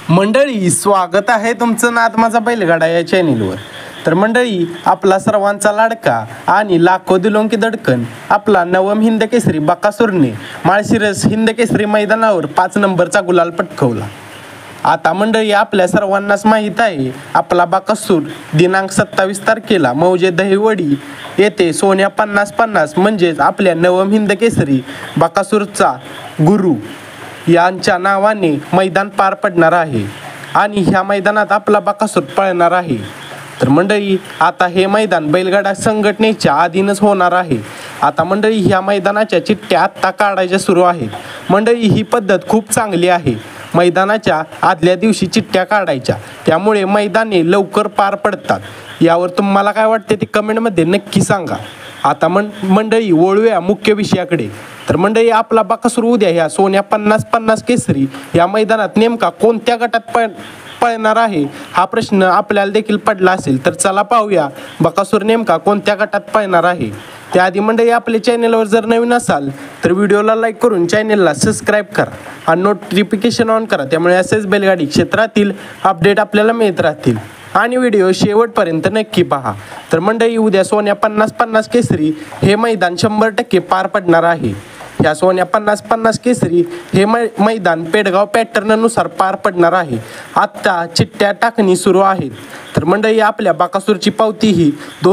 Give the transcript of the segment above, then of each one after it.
मंडळी, स्वागत आहे तुमचं नाद माझा बैलगाडा या चॅनेलवर। तर मंडळी, आपला सर्वांचा लाडका आणि लाखो दिलों की धडकन आपला नवम हिंद केसरी बकासूरने माळशिरस हिंद केसरी मैदानावर 5 नंबरचा गुलाल पटकावला। आता मंडळी, आपल्या सर्वांनाच माहीत आहे, आपला बकासूर दिनांक 27 तारखेला मौजे दहिवडी येथे सोन्या 50-50 म्हणजेच आपल्या नवम हिंद केसरी बकासूरचा गुरु यांच्या नावाने मैदान पार पडणार आहे आणि ह्या मैदानात आपला बकासूर पळणार आहे। तर मंडळी, आता हे मैदान बैलगाडा संघटनेच्या अधीनच होणार आहे। आता मंडळी, ह्या मैदानाच्या चिठ्ठ्या आत्ता काढायच्या सुरू आहेत। मंडळी, ही पद्धत खूप चांगली आहे। मैदानाच्या आदल्या दिवशी चिठ्ठ्या काढायच्या, त्यामुळे मैदाने लवकर पार पडतात। यावर तुम्हाला काय वाटते ते कमेंटमध्ये नक्की सांगा। आता मंडळी, वळूया मुख्य विषयाकडे। तर मंडळी, आपला बकासूर उद्या ह्या सोन्या 50-50 केसरी या मैदानात नेमका कोणत्या गटात पळणार आहे हा प्रश्न आपल्याला देखील पडला असेल। तर चला पाहूया बकासूर नेमका कोणत्या गटात पळणार आहे। त्याआधी मंडळी, आपल्या चॅनेलवर जर नवीन असाल तर व्हिडिओला लाईक करून चॅनेलला सबस्क्राईब करा आणि नोटिफिकेशन ऑन करा, त्यामुळे असेच बैलगाडी क्षेत्रातील अपडेट आपल्याला मिळत राहतील। आणि व्हिडिओ शेवटपर्यंत नक्की पहा। तर मंडळी, उद्या सोन्या 50-50 केसरी हे मैदान 100% पार पडणार आहे। ह्या सोन्या 50-50 केसरी हे मैदान पेडगाव पॅटर्ननुसार पार पडणार आहे। आत्ता चिठ्ठ्या टाकणी सुरू आहेत। तर मंडळी, आपल्या बकासूरची पावती ही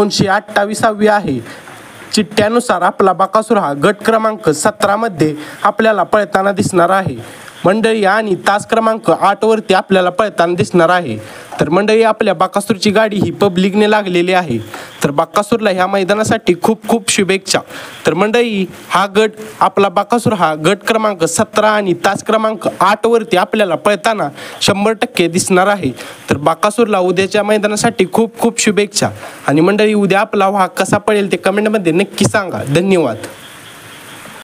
228वी आहे। चिठ्ठ्यानुसार आपला बकासूर हा गट क्रमांक 17 मध्ये आपल्याला पळताना दिसणार आहे मंडळी, आणि तास क्रमांक 8 वरती आपल्याला पळताना दिसणार आहे। तर मंडळी, आपल्या बकासूरची गाडी ही पब्लिकने लागलेली आहे। तर बकासूरला ह्या मैदानासाठी खूप खूप शुभेच्छा। तर मंडळी, आपला बकासूर हा गट क्रमांक 17 आणि तास क्रमांक 8 वरती आपल्याला पळताना 100% दिसणार आहे। तर बकासूरला उद्याच्या मैदानासाठी खूप खूप शुभेच्छा। आणि मंडळी, उद्या आपला वाघ कसा पळेल ते कमेंटमध्ये नक्की सांगा। धन्यवाद।